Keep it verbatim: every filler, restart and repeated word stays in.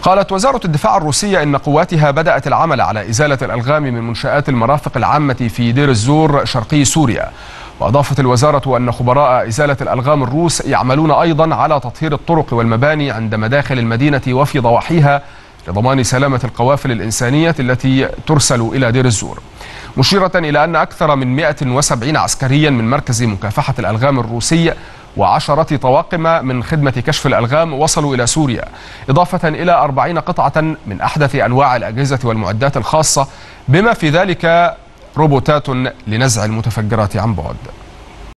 قالت وزارة الدفاع الروسية إن قواتها بدأت العمل على إزالة الألغام من منشآت المرافق العامة في دير الزور شرقي سوريا. وأضافت الوزارة أن خبراء إزالة الألغام الروس يعملون أيضا على تطهير الطرق والمباني عند مداخل المدينة وفي ضواحيها لضمان سلامة القوافل الإنسانية التي ترسل إلى دير الزور، مشيرة إلى أن أكثر من مئة وسبعين عسكريا من مركز مكافحة الألغام الروسي وعشرة طواقم من خدمة كشف الألغام وصلوا إلى سوريا، إضافة إلى أربعين قطعة من أحدث أنواع الأجهزة والمعدات الخاصة، بما في ذلك روبوتات لنزع المتفجرات عن بعد.